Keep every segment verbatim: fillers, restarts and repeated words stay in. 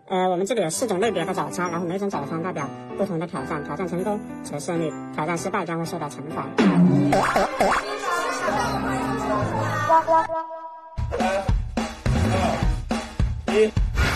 呃，我们这里有四种类别的早餐，然后每种早餐代表不同的挑战，挑战成功则胜利，挑战失败将会受到惩罚。 三、二、一。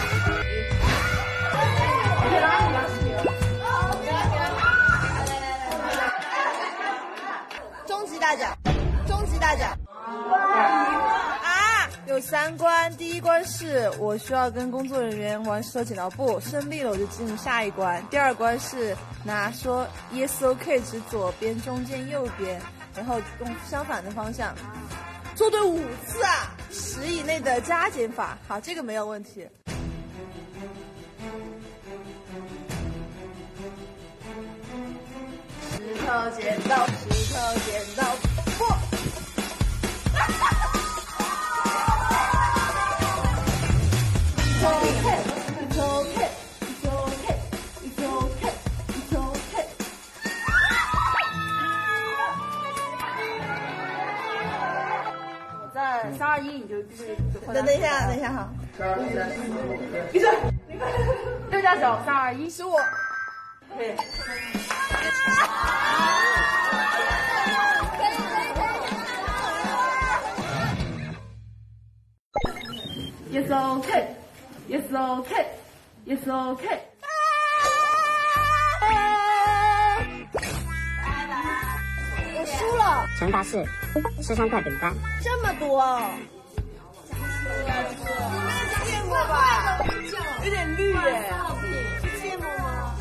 终极大奖，终极大奖。啊，有三关，第一关是我需要跟工作人员玩石头剪刀布，胜利了我就进入下一关。第二关是拿说 yes OK 指左边、中间、右边，然后用相反的方向做对五次啊，十以内的加减法。好，这个没有问题。石头剪刀，石头剪刀布。It's okay, it's okay, it's okay, it's okay, it's okay. 我在三二一，你就必须等等一下，等一下哈。 闭嘴！六加九，三二一， 是我。 对。Yes okay, yes okay, yes okay。 我输了。 惩罚是吃三块饼干。 这么多。芥末吧，有点绿耶。芥末吗？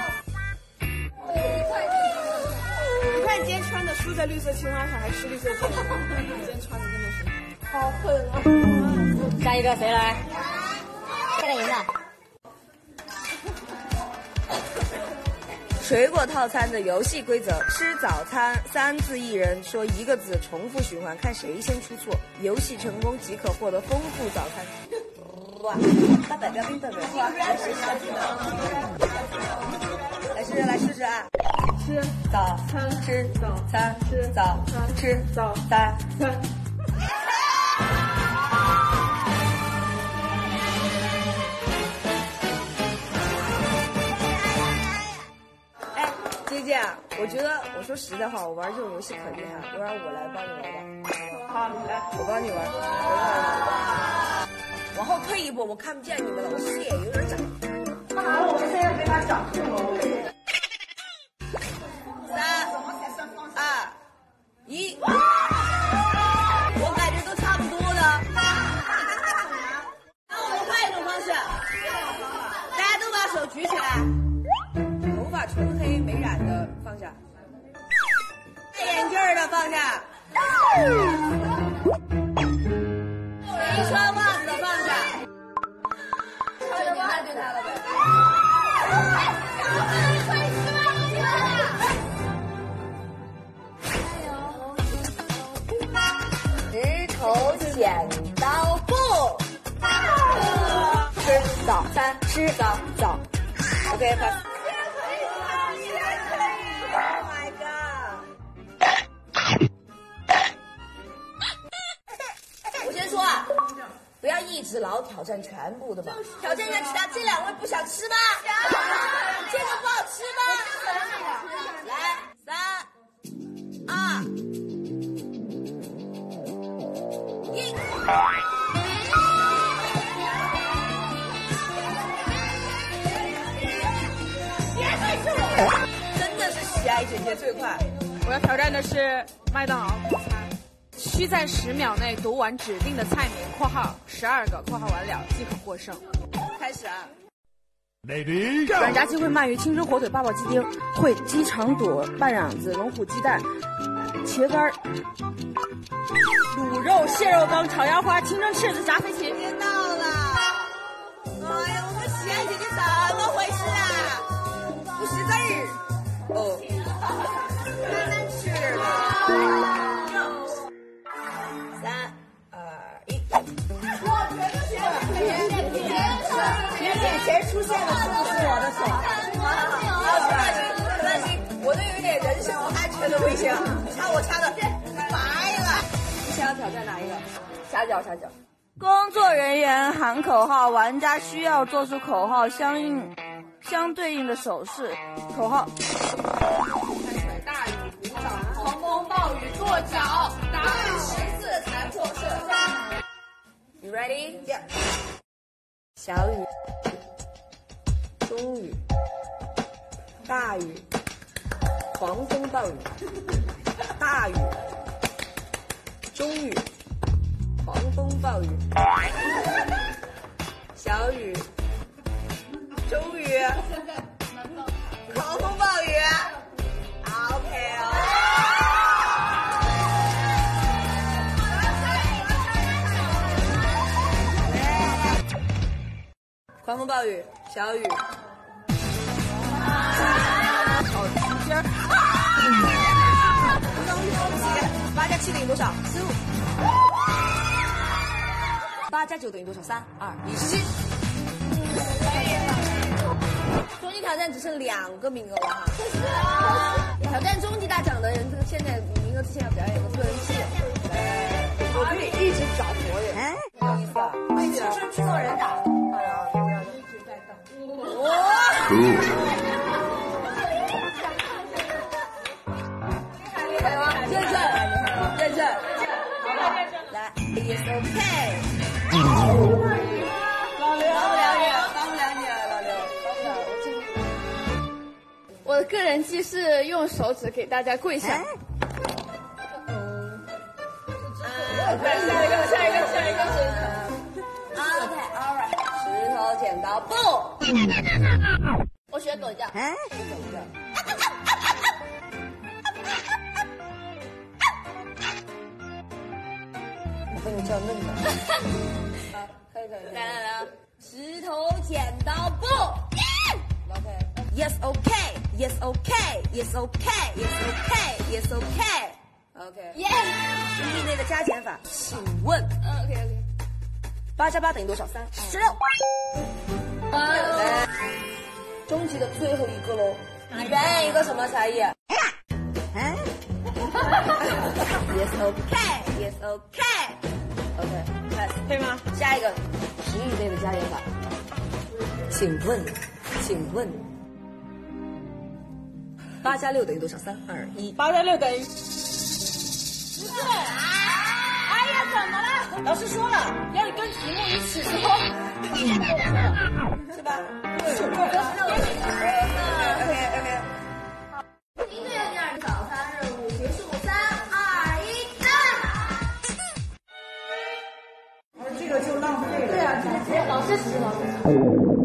你看你今天穿的输在绿色青蛙上，还吃绿色芥末。你今天穿的真的是好狠啊！ 下一个谁来？这个赢了。 水果套餐的游戏规则：吃早餐，三字一人说一个字，重复循环，看谁先出错。游戏成功即可获得丰富早餐。哇！大百标兵的人，来试试，来试试，来试试啊！ 吃早餐， 吃早餐， 吃早餐， 吃早餐餐。 姐姐，我觉得我说实在话，我玩这种游戏可厉害，不然我来帮你玩吧。 好，来， 我帮你玩。我往后退一步，我看不见你们了，我视野有点窄。 干嘛？我们现在被他掌控了，我跟你。 三、二、一，我感觉都差不多了。那我们换一种方式，大家都把手举起来。头发纯黑没染的放下，戴眼镜的放下，没穿袜子的放下。就你看对他了呗。石头剪刀布，吃早餐，吃早早。OK， 快。Oh my god！ 我先说啊，不要一直老挑战全部的嘛，挑战一下其他。这两位不想吃吗？这个不好吃吗？来，三、二、一。真的是喜爱姐姐最快。 我要挑战的是麦当劳午餐，需在十秒内读完指定的菜名（括号十二个括号完了）即可获胜。 开始啊！ 软炸鸡烩鳗鱼、清蒸火腿、八宝鸡丁、烩鸡肠肚、半嚷子、龙虎鸡蛋、茄干、卤肉、蟹肉缸、炒腰花、清蒸翅子、炸飞禽。 别闹了！哎呀，我们喜爱姐姐怎么回事啊？不识字儿哦，慢慢吃吧。三二一，我觉得是眼眼前出现的是不是我的手？不要担心，不担心，我都有点人身安全的危险，掐我掐的白了。你想要挑战哪一个？虾饺，虾饺。 工作人员喊口号，玩家需要做出口号相应、相对应的手势。口号： 大雨鼓掌，狂风暴雨跺脚，打雨十次才破设战。You ready? Yeah. 小雨、中雨、大雨、狂风暴雨、大雨、中雨、狂风暴雨、小雨、中雨、狂风暴雨。OK 哦。狂风暴雨，小雨。好，今儿。八加七等于多少？十五。八加九等于多少？三二一，十七。终极挑战只剩两个名额了哈。挑战终极大奖的人，这个现在名额之前要表演一个个人戏。我可以一直找活人。哎，有意思啊！为此生制作人打。哇！还有吗？认证，认证，来 ，It's OK。老刘，帮不了你，帮不了你了，老刘，帮不了我这。 我的个人技是用手指给大家跪下。 下一个，下一个，下一个，下一个是。OK，all right。石头剪刀布。我学狗叫。哎。狗叫。我跟你叫嫩的。好，可以可以。来来来，石头剪刀布。OK。Yes OK。Yes OK。Yes OK。Yes OK。Yes OK。OK。耶。实力内的加减法，请问。嗯 OK OK。八加八等于多少？三十六。来，终极的最后一个喽，你表演一个什么才艺？嗯 ？Yes OK。Yes OK。OK。Pass， 可以吗？下一个实力内的加减法，请问，请问，八加六等于多少？三二一。八加六等于。不对。哎呀，怎么了？老师说了，要你跟题目一起说，是吧？对。OK OK。一对二二早餐任务结束，三二一，开。这个就浪费了。对啊，老师洗，老师洗。